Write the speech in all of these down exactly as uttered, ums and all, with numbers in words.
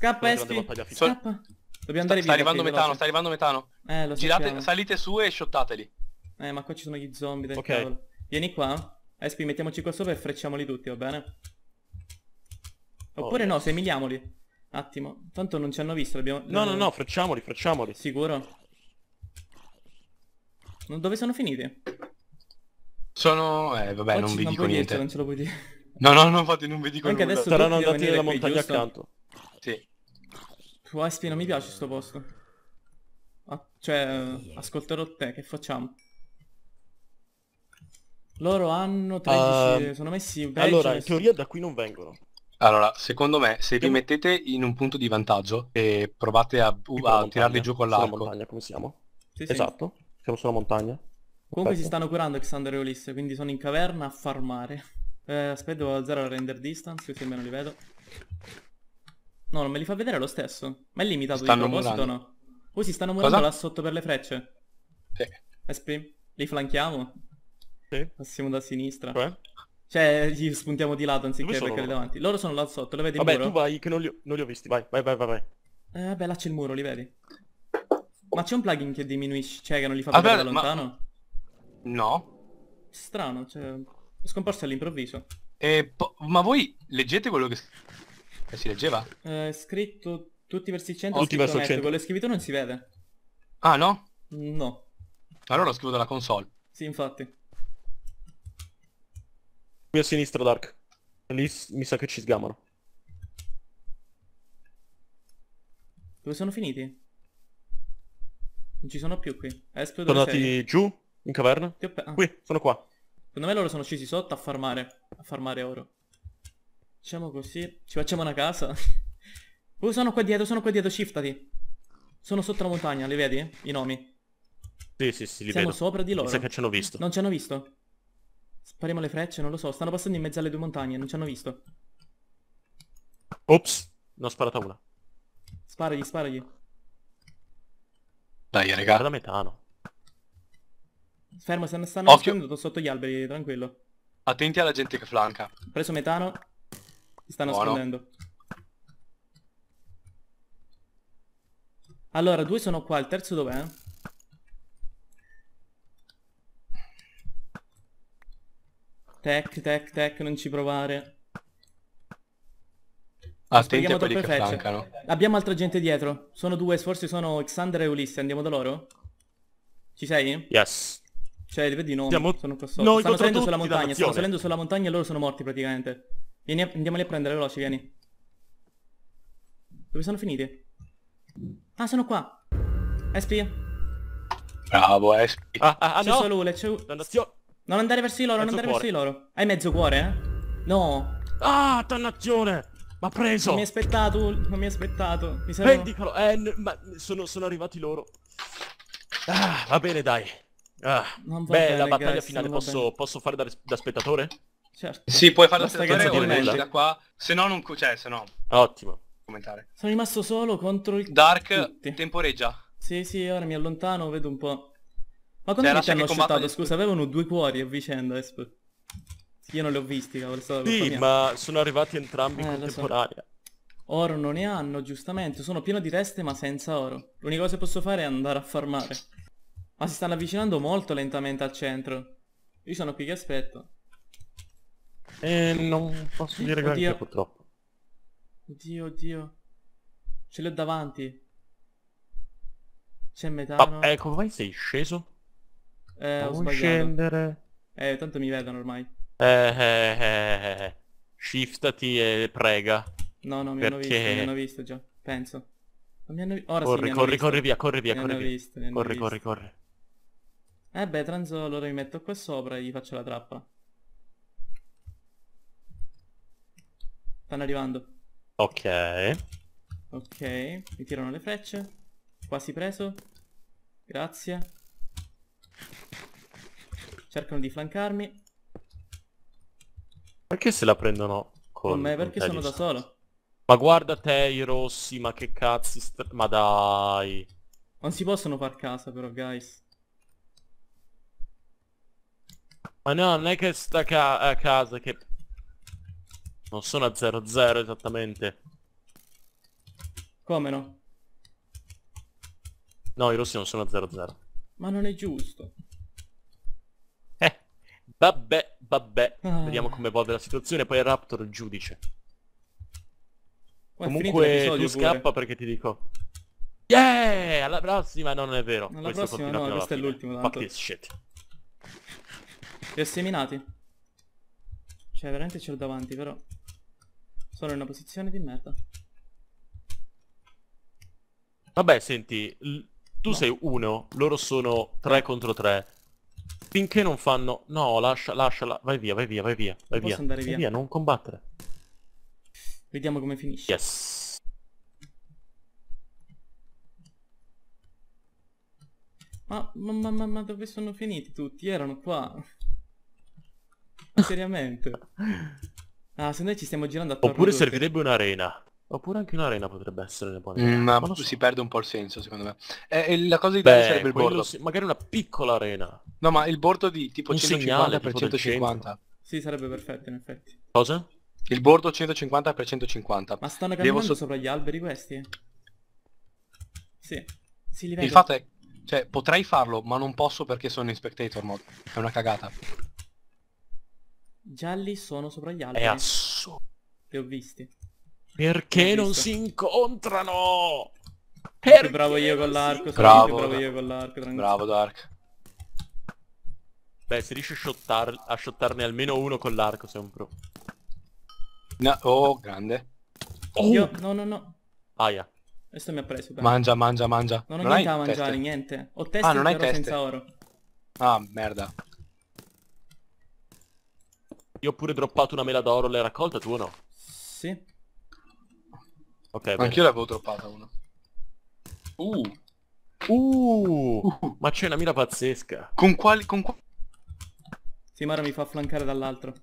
Scappa, Una grande Espi. battaglia finale. Scappa. Dobbiamo Sta, andare sta via. arrivando qui, metano, veloce. sta arrivando metano. Eh, lo Girate, sappiamo. salite su e shottateli. Eh, ma qua ci sono gli zombie del Ok. cavolo. Vieni qua. Espi, mettiamoci qua sopra e frecciamoli tutti, va bene? Oppure Oh, no, yes. semiliamoli. Attimo. Tanto non ci hanno visto, abbiamo... No, no, no, frecciamoli, frecciamoli. Sicuro? Non- Dove sono finiti? Sono... Eh, vabbè, non Oggi vi non dico puoi niente. dircelo, non ce lo puoi dire. No, no, no, infatti non vi dico Anche nulla. adesso- Saranno tutti andati devono nella venire qui, montagna giusto? accanto. Sì. Tu, Espi, non mi piace sto posto. Ah, cioè, ascolterò te, che facciamo? Loro hanno tredici, Ehm, sono messi peggio. Allora, in adesso- teoria da qui non vengono. Allora, secondo me, se vi Andiamo- mettete in un punto di vantaggio e provate a, Qui a sulla tirarli montagna, giù con sulla l'arco. montagna, come siamo? Sì, sì. Esatto, siamo sulla montagna. Comunque si Perfetto. stanno curando Xander e Ulisse, quindi sono in caverna a farmare. Eh, aspetta, devo alzare la render distance, così almeno li vedo. No, non me li fa vedere lo stesso. Ma è limitato di Stanno proposito o murando. no? Oh, si stanno murando Cosa? là sotto per le frecce. Sì. Espi, li flanchiamo? Sì. Passiamo da sinistra. Cioè? Cioè, gli spuntiamo di lato anziché Dove sono beccarli loro? davanti. Loro sono là sotto, lo vedi il Vabbè, muro? tu vai, che non li ho, non li ho visti. Vai, vai, vai, vai. vai. Eh, vabbè, là c'è il muro, li vedi? Ma c'è un plugin che diminuisce, cioè che non li fa Vabbè, vedere da ma- lontano? No. Strano, cioè... È scomparso all'improvviso. E po- ma voi leggete quello che... che si leggeva? È scritto tutti verso il centro, Tutti scritto verso il net, centro. con le scritture non si vede. Ah, no? No. Allora lo scrivo dalla console. Sì, infatti. Qui a sinistra, Dark. Lì s- mi sa che ci sgamano. Dove sono finiti? Non ci sono più qui. Espo, dove Sono sei? andati giù, in caverna. Ti ho pe- ah. Qui, sono qua. Secondo me loro sono scesi sotto a farmare. A farmare oro. Facciamo così. Ci facciamo una casa. Oh, sono qua dietro, sono qua dietro, shiftati. Sono sotto la montagna, li vedi? I nomi. Sì, sì, sì, li Siamo vedo. sopra di loro. Mi sa che ci hanno visto. Non ci hanno visto. Spariamo le frecce, non lo so. Stanno passando in mezzo alle due montagne, non ci hanno visto. Ops, ne ho sparata una. Sparagli, sparagli. Dai, Guarda raga. metano. Fermo, se ne stanno Occhio. nascondendo sotto gli alberi, tranquillo. Attenti alla gente che flanca. Ho preso metano. Si sta Buono. nascondendo. Allora, due sono qua, il terzo dov'è? Tech, tech, tech, non ci provare. Attenti Sprechiamo a quelli troppe che frecce. flancano. Abbiamo altra gente dietro. Sono due, forse sono Xander e Ulisse. Andiamo da loro? Ci sei? Yes. Cioè, li vedi i nomi? Siamo- Sono qua sotto. No, Stanno incontro salendo tutti, sulla montagna, stanno dannazione. salendo sulla montagna e loro sono morti praticamente. Vieni, a- andiamoli a prendere, veloci, vieni. Dove sono finiti? Ah, sono qua. Espi? Bravo, eh. Espi. Ah, ah, ah C'è no! solo Ule, c'è... Dannazione! Non andare verso di loro, non Mezzo andare verso cuore. di loro. Hai mezzo cuore, eh? No. Ah, dannazione! M'ha preso! Non mi hai aspettato, non mi hai aspettato. Mi servono... Vendicalo! Eh, n- ma sono, sono arrivati loro. Ah, va bene, dai. Ah. Non va Beh, bene, la battaglia guys, finale non va posso, bene. posso fare da, da spettatore? Certo. Sì, puoi fare Basta la che spettatore non o ti esci commenti. da qua. Se no non... co- Cioè, se no... Ottimo. Commentare. Sono rimasto solo contro il... Dark, Tutti. temporeggia. Sì, sì, ora mi allontano, vedo un po'. Ma come Cioè, ti lascia hanno che combatta shottato? gli- Scusa, avevano due cuori a vicenda, Esp. Io non li ho visti, cavolo, è stata colpa Sì, mia. ma sono arrivati entrambi in Eh, lo so. contemporanea. Oro non ne hanno, giustamente. Sono pieno di teste, ma senza oro. L'unica cosa che posso fare è andare a farmare. Ma si stanno avvicinando molto lentamente al centro. Io sono qui che aspetto. E non posso dire granché, Oddio. purtroppo. Oddio, oddio. Ce l'ho davanti. C'è metano. Ah, eh, come mai sei sceso? Eh, ho Non sbagliato. scendere. Eh, tanto mi vedono ormai. Eh, eh, eh, eh. Shiftati e prega. No, no, mi hanno Perché? visto, mi hanno visto già. Penso. Non mi hanno vi- Ora sì, Corri, mi hanno corri, visto. corri via, corri via, Mi corri hanno via. visto, mi hanno Corri, visto. corri, corri. Eh beh, tranzo, allora mi metto qua sopra e gli faccio la trappola. Stanno arrivando. Ok. Ok, mi tirano le frecce. Quasi preso. Grazie. Cercano di flancarmi. Perché se la prendono con, Con me con perché te sono di da distanza? solo. Ma guarda te i rossi, ma che cazzi st- ma dai. Non si possono far casa però, guys. Ma no, non è che sta ca- a casa che... Non sono a zero zero esattamente. Come no? No, i rossi non sono zero zero. Ma non è giusto. Eh, vabbè, vabbè. Ah. Vediamo come evolve la situazione, poi il Raptor il giudice. Oh, è finito Comunque tu l'episodio pure. scappa perché ti dico... Yeah! Alla prossima! No, non è vero. Alla Questo prossima continua no, fino alla questo è fine. l'ultimo, Fuck tanto. this shit. Li ho seminati. Cioè, veramente ce l'ho davanti, però... Sono in una posizione di merda. Vabbè, senti, l- tu No. sei uno, loro sono tre contro tre. Finché non fanno... No, lascia, lasciala. Vai via, vai via, vai via, vai posso via. andare Vai via. via, non combattere. Vediamo come finisce. Yes. Ma, ma, ma, ma, ma dove sono finiti tutti? Erano qua. Ma seriamente? Ah, se noi ci stiamo girando attorno Oppure tutti. servirebbe un'arena. Oppure anche un'arena potrebbe essere una buona idea. Mm, ma Ma non so. si perde un po' il senso, secondo me. Eh, e la cosa ideale sarebbe Beh, il quello bordo. sì, magari una piccola arena. No, ma il bordo di tipo Un segnale, centocinquanta per tipo del centocinquanta. Sì, sarebbe perfetto in effetti. Cosa? Il bordo centocinquanta per centocinquanta. Ma stanno Devo camminando so- sopra gli alberi questi? Sì. Sì, li vedo. Il fatto è, cioè, potrei farlo, ma non posso perché sono in spectator mode. È una cagata. Gialli sono sopra gli È alberi. assurdo. Li ho visti. Perché L'ho non visto. si incontrano? Sono Perché più bravo io con non l'arco, si- sono Bravo, più bravo bravo. io con l'arco, tranquillo. Bravo Dark. Beh, se riesci a, shottar- a shottarne almeno uno con l'arco sei un pro. No, oh, grande. Oh! Io, no, no, no. Aia. Questo mi ha preso, dai. Mangia, mangia, mangia. Non ho hai niente da mangiare, teste? niente. Ho teste Ah, non hai però teste? senza oro. Ah, merda. Io ho pure droppato una mela d'oro, l'hai raccolta tu o no? Sì. Ok, bene. Anch'io l'avevo droppata una. Uh, Uh, ma c'è una mira pazzesca. con quali... con qua... Sì, ma ora mi fa flancare dall'altro.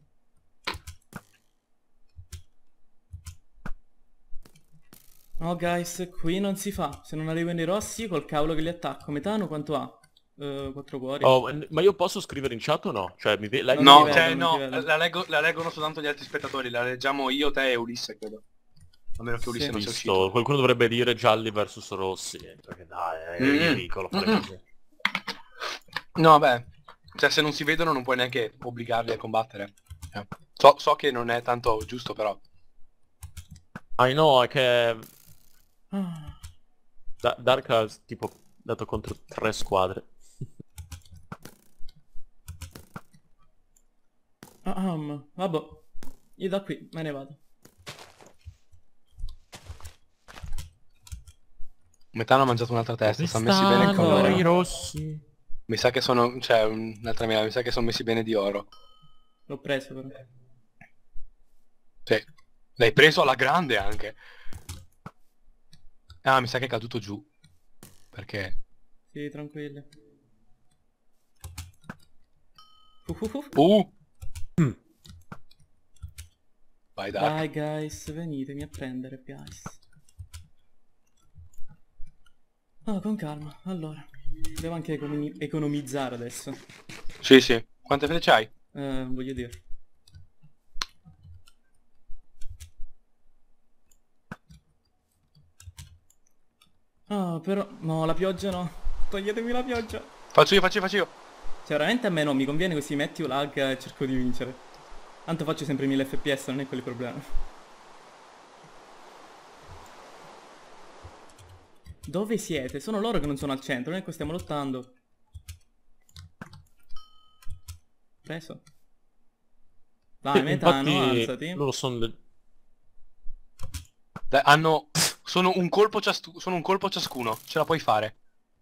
No, guys, qui non si fa. Se non arrivano i rossi, col cavolo che li attacco. Metano quanto ha? Uh, quattro cuori. Oh, n- ma io posso scrivere in chat o no? Cioè, mi ve- leggo- Non No, ti cioè, vedo, non no, ti vedo. la, leggo- la leggono soltanto gli altri spettatori, la leggiamo io, te e Ulisse, credo. A meno che Ulisse Sì. non sia Visto, uscito. qualcuno dovrebbe dire gialli versus rossi. Perché dai, è Mm. ridicolo fare Mm-mm. così. No, vabbè. Cioè, se non si vedono non puoi neanche obbligarli a combattere. Eh. So, so che non è tanto giusto, però. I know, è che Ah, Da- Dark ha tipo dato contro tre squadre. ah, um, vabbè. Io da qui me ne vado. Metano ha mangiato un'altra testa, Dove stanno messi bene il stanno colore. i rossi? Mi sa che sono... cioè, un'altra mela, mi sa che sono messi bene di oro. L'ho preso però. Sì. L'hai preso alla grande anche. Ah, mi sa che è caduto giù. Perché... Sì, tranquilli. Uh, uh, uh. Uh! Mm. Vai, Dark. Dai, guys, venitemi a prendere, guys. Oh, con calma. Allora, devo anche economi- economizzare adesso. Sì, sì. Quante frecce hai? Eh, voglio dire. Ah, però... No, la pioggia no. Toglietemi la pioggia. Faccio io, faccio io, faccio io. Cioè, veramente a me no, mi conviene così metti un lag e cerco di vincere. Tanto faccio sempre mille F P S, non è quello il problema. Dove siete? Sono loro che non sono al centro, noi qua stiamo lottando. Preso. Dai, Sì, metano, infatti, alzati. loro sono le... Dai, hanno... Sono un colpo ciascuno, sono un colpo ciascuno. Ce la puoi fare.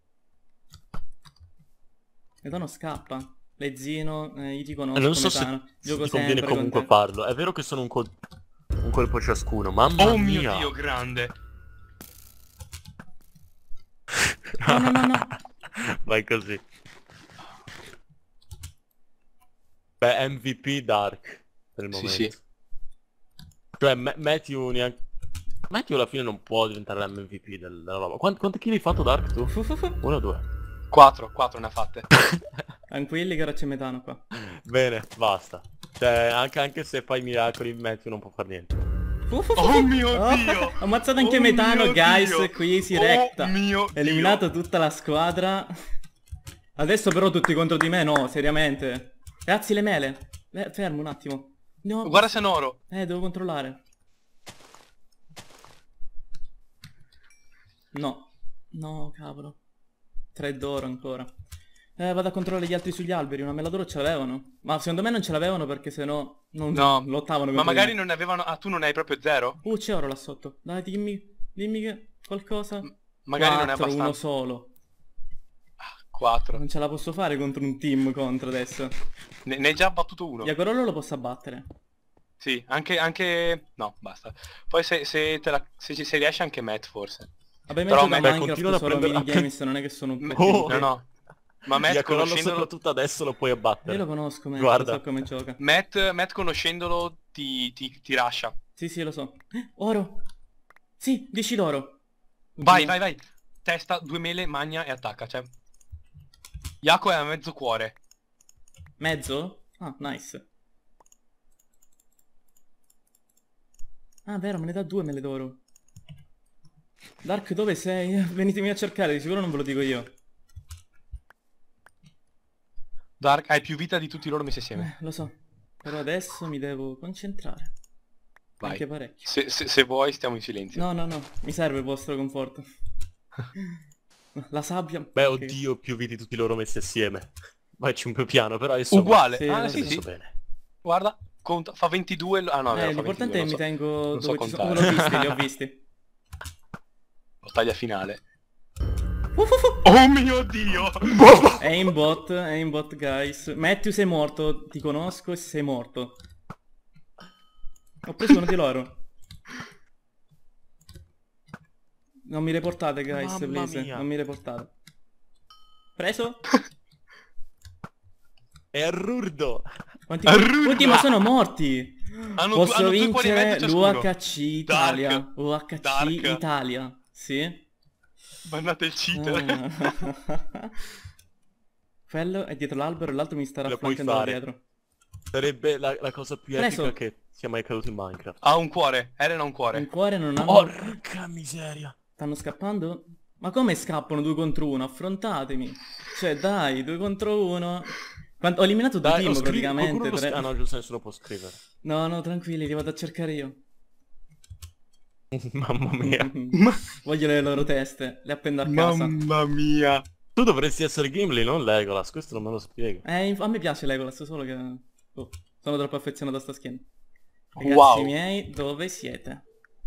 Metano scappa. Lezzino, eh, io ti Eh, conosco, non so se, Metano. se Gioco ti conviene sempre comunque con te. farlo. È vero che sono un, col- un colpo ciascuno, mamma Oh mia. mio Dio, grande. No, no, no, no. Vai così. Beh, M V P Dark per il Sì, momento. sì. Cioè, Ma- Matthew neanche... Matthew alla fine non può diventare l'M V P del- della roba. Quanti, quanti kill hai fatto Dark tu? Fu, fu, fu. Uno o due? Quattro, quattro ne ha fatte. Tranquilli che ora c'è Metano qua. Bene, basta. Cioè, anche, anche se fai miracoli, Matthew non può fare niente. Fu, fu, fu, Oh fu. mio Oh, Dio! Ho ammazzato anche Oh Metano, mio guys, Dio! qui si Oh recta. mio Eliminato tutta la squadra. Adesso però tutti contro di me, no, seriamente. Ragazzi, le mele. Eh, fermo un attimo. No, Guarda se è oro. Eh, devo controllare. No. No, cavolo. Tre d'oro ancora. Eh, vado a controllare gli altri sugli alberi. Una mela d'oro ce l'avevano. Ma secondo me non ce l'avevano perché sennò non No. lottavano Ma contro magari di me. non ne avevano... Ah, tu non hai proprio zero? Uh, c'è oro là sotto. Dai, dimmi. Dimmi che qualcosa. Magari non è Quattro, uno abbastanza. solo. quattro. Non ce la posso fare contro un team contro adesso. Ne, ne hai già battuto uno. Iacorollo lo posso abbattere. Sì, anche... anche... No, basta. Poi se, se, te la... se, ci- se riesci anche Matt forse. Vabbè, me Però gioco a Matt- Minecraft continuano a solo prendere- minigames, non è che sono un M- Oh. No, no. Ma Matt Iacorollo conoscendolo... soprattutto adesso lo puoi abbattere. Io lo conosco, Matt, Guarda. lo so come gioca. Matt, Matt conoscendolo ti, ti, ti rascia. Sì, sì, lo so. Eh, oro! Sì, dici d'oro. Vai, Oddio. vai, vai. Testa, due mele, magna e attacca, cioè. Iaco è a mezzo cuore. Mezzo? Ah, nice. Ah, vero, me ne dà due mele d'oro. Dark, dove sei? Venitemi a cercare, di sicuro non ve lo dico io. Dark, hai più vita di tutti loro messi assieme. Eh, lo so. Però adesso mi devo concentrare. Vai. Anche parecchio. Se, se, se vuoi stiamo in silenzio. No, no, no, mi serve il vostro conforto. La sabbia... Beh, ok. oddio, più viti tutti loro messi assieme. Vai, c'è un più piano, però insomma... Uguale. Sì, ah, lo sì, so. sì. Messo bene. Guarda, conta, fa ventidue. Ah no, Eh, vero, fa l'importante è che mi ventidue, tengo non so dove ci sono... Oh, contare. l'ho visti, li ho visti. Battaglia finale. Uh, uh, uh. Oh mio Dio! Aimbot, aimbot guys. Matthew sei morto, ti conosco e sei morto. Ho preso uno di loro. Non mi reportate guys, Mamma please. mia. Non mi reportate. Preso? È arrurdo! Quanti, Arrugga! quanti ma sono morti? Hanno, Posso hanno due cuori e vincere mezzo ciascuno. l'U H C Italia. Dark. U H C Dark. Italia. Sì? Bannate il cheater. Ah. Quello è dietro l'albero e l'altro mi sta Lo puoi rafflancando da fare. dietro. Sarebbe la, la cosa più Preso. epica che sia mai accaduto in Minecraft. Ha un cuore. Eren ha un In cuore. cuore non hanno... Porca miseria! Stanno scappando? Ma come scappano due contro uno? Affrontatemi. Cioè dai, due contro uno. Quanto- Ho eliminato due Dai, team lo scri- praticamente. qualcuno lo tre- sc- Ah no, giusto, nessuno può scrivere. No, no, tranquilli, li vado a cercare io. Mamma mia. Voglio le loro teste, le appendo a casa. Mamma mia. Tu dovresti essere Gimli, non Legolas, questo non me lo spiego. Eh, inf- a me piace Legolas, solo che... oh, sono troppo affezionato a sta skin. Ragazzi Wow. miei, dove siete?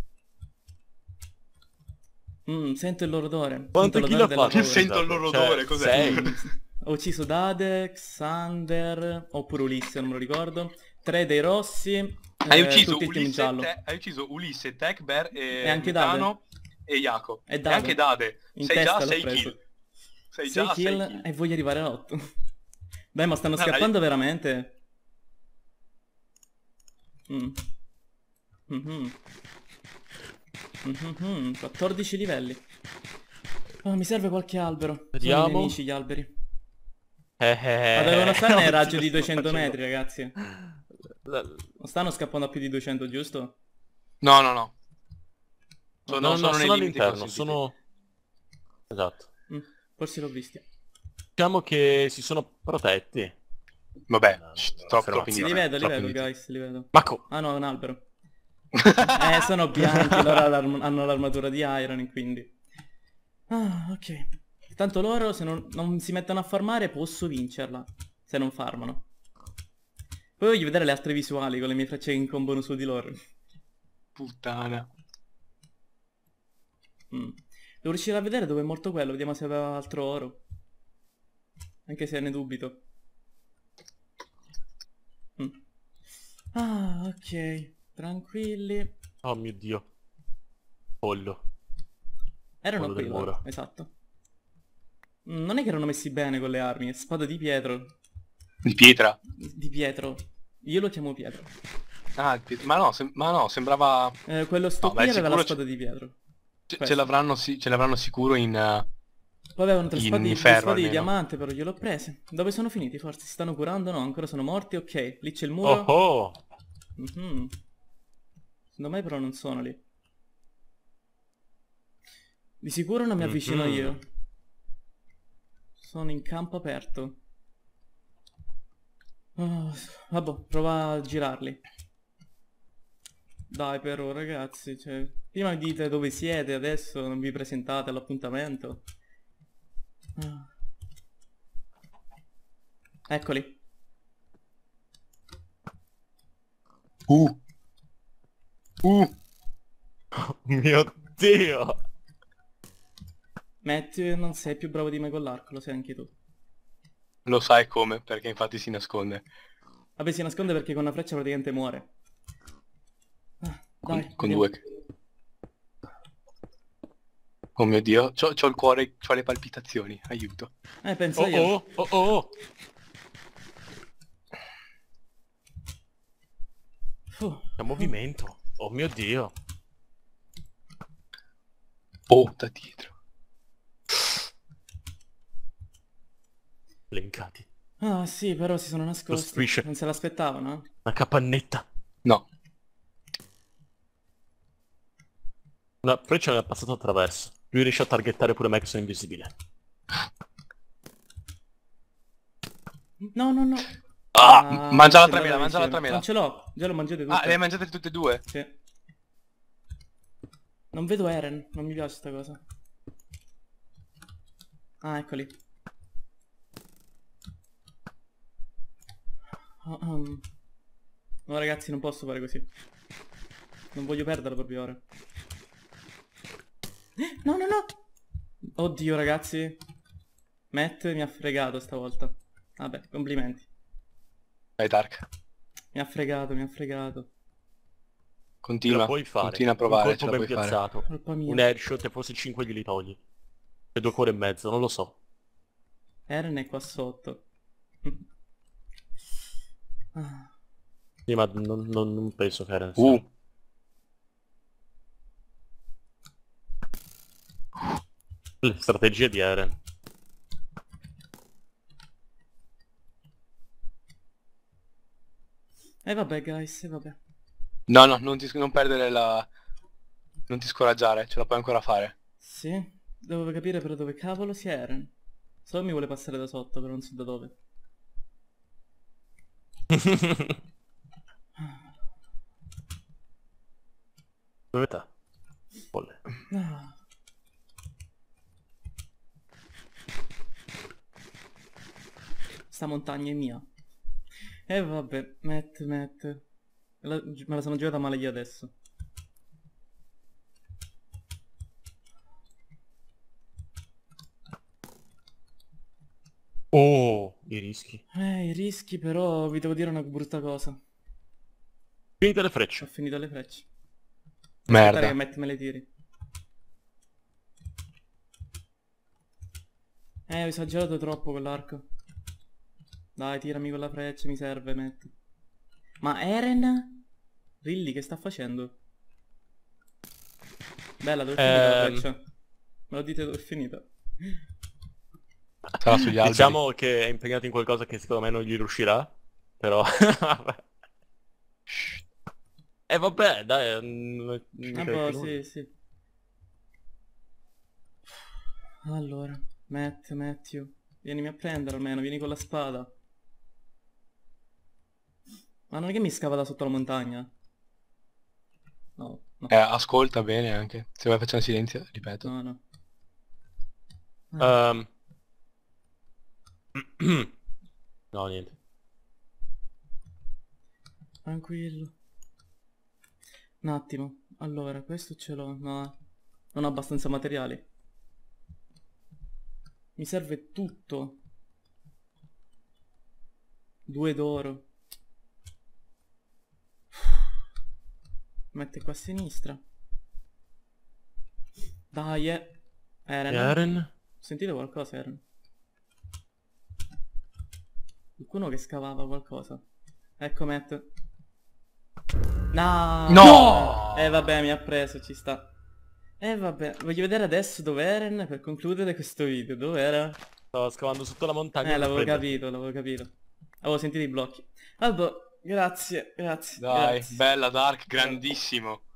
Mm, sento il loro odore. Quanto sento chi l'odore l'ha della fatto? paura. Sento il loro Cioè, odore, cos'è? sei. Ho ucciso Dadex, Sander, oppure Ulisse, non me lo ricordo. Tre dei rossi. Hai eh, ucciso tutti il team Ulisse, giallo. Te- hai ucciso Ulisse, Tech, Bear e, E anche Metano e Iaco. E E, Dade. anche Dade. In sei testa già a l'ho sei preso. kill. Sei sei già a sei kill kill. e voglio arrivare a otto. Dai, ma stanno Dai. scappando veramente? Mm. Mhm. Mhm, quattordici livelli. Oh, mi serve qualche albero. Sono i Vediamo. miei amici gli alberi. Eh, eh, Ma dovevano stare nel oggi raggio lo di sto duecento facendo. metri, ragazzi. La- Non stanno scappando a più di duecento, giusto? No, no, no. Sono, No, no, sono no, nei sono limiti all'interno, consentiti. sono... Esatto. Mm, forse l'ho visti. Diciamo che si sono protetti. Vabbè, No, no, shh, no, troppo, però- troppo Li indietro. vedo, li troppo vedo, indietro. guys, li vedo. Ma co- Ah no, è un albero. Eh, sono bianchi, loro l'arm- hanno l'armatura di Iron e quindi... Ah, ok. Tanto loro, se non, non si mettono a farmare, posso vincerla. Se non farmano. Poi voglio vedere le altre visuali con le mie frecce che incombono su di loro. Puttana. Mm. Devo riuscire a vedere dove è morto quello, vediamo se aveva altro oro. Anche se ne dubito. Mm. Ah, ok. Tranquilli. Oh mio Dio. Pollo. Erano Quello qui del loro, muro. esatto. Mm, Non è che erano messi bene con le armi, spada di Pietro. Di pietra. Di Pietro. Io lo chiamo Pietro. Ah, il pie- ma no, sem- ma no, sembrava... Eh, quello sto No, qui beh, aveva la sicuro spada di Pietro. Ce, Questo. ce l'avranno si- ce l'avranno sicuro in... eh, Poi avevano tre in spade, due ferro, spade di almeno. diamante, però gliel'ho prese. Dove sono finiti? Forse si stanno curando? No, ancora sono morti. Ok, lì c'è il muro. Oh oh. Mhm. Secondo me però non sono lì. Di sicuro non mi avvicino Mhm. io. Sono in campo aperto. Oh, vabbè, prova a girarli. Dai però ragazzi, cioè, prima mi dite dove siete, adesso non vi presentate all'appuntamento. Ah. Eccoli. Uh. Uh. Mio Dio! Matthew non sei più bravo di me con l'arco, lo sai anche tu. Lo sai come, perché infatti si nasconde. Vabbè, si nasconde perché con una freccia praticamente muore. Ah, Con, dai, con vediamo. due. Oh mio Dio, c'ho, c'ho il cuore, c'ho le palpitazioni, aiuto. Eh, penso Oh io. oh, oh oh! Fu. C'è movimento. Oh mio Dio. Oh, da dietro. Lencati. Ah, sì, però si sono nascosti. strisce. Non se l'aspettavano? Una capannetta. No. Una freccia mi è passata attraverso. Lui riesce a targettare pure me che sono invisibile. No, no, no. Ah, Ah, mangia la ce tremela, l'avevi mangia la insieme. tremela. Non ce l'ho, già l'ho mangiate tutte. Ah, le hai mangiate tutte e due? Sì. Non vedo Eren, non mi piace sta cosa. Ah, eccoli. Oh, um. No ragazzi, non posso fare così. Non voglio perdere proprio ora. Eh, No, no, no! Oddio ragazzi. Matt mi ha fregato stavolta. Vabbè, complimenti. Vai Dark. Mi ha fregato, mi ha fregato. Ce Continua. la puoi fare. Continua a provare, Un ce colpo la ben puoi fare. piazzato. Colpa mia. Un airshot e forse cinque glieli togli. E due cuore e mezzo, non lo so. Eren è qua sotto. Ah. Sì, ma non, non- non penso che Eren sia. Uh. Le strategie di Eren. E vabbè guys, e vabbè. No, no, non, ti, non perdere la... Non ti scoraggiare, ce la puoi ancora fare. Sì, devo capire però dove cavolo sia Eren. Solo mi vuole passare da sotto, però non so da dove. Dove sta? Folle. Ah. Sta montagna è mia. E vabbè, Matt, Matt. La- me la sono giocata male io adesso. Oh, i rischi. Eh, i rischi però vi devo dire una brutta cosa. Finite le Ho frecce. finito le frecce. Aspettare Merda. che Matt me le tiri. Eh, ho esagerato troppo con l'arco. Dai, tirami con la freccia, mi serve, Matt. Ma Eren? Rilli, che sta facendo? Bella, dove è finita la Ehm. freccia? Me lo dite dove è finita? Sarà sugli alberi. Diciamo che è impegnato in qualcosa che secondo me non gli riuscirà. Però... E vabbè, dai... mm, mica Ah, che boh, nulla. sì, sì. Allora, Matt, Matthew. Vienimi a prendere almeno, vieni con la spada. Ma non è che mi scava da sotto la montagna? No, no, Eh, ascolta bene anche. Se vuoi facciamo silenzio, ripeto. no, no. Ehm. No, niente. Tranquillo. Un attimo. Allora, questo ce l'ho. No, non ho abbastanza materiali. Mi serve tutto. Due d'oro. Mette qua a sinistra. Dai, eh. Eren. Eren? Sentite qualcosa, Eren? Qualcuno che scavava qualcosa. Ecco Matt. No! No! Eh vabbè, mi ha preso, ci sta. Eh vabbè, voglio vedere adesso dove Eren per concludere questo video. Dove era? Stavo scavando sotto la montagna. Eh, per l'avevo prenderti. capito, l'avevo capito. Avevo sentito i blocchi. Vabbè, Grazie, grazie. Dai, grazie. bella Dark, grandissimo.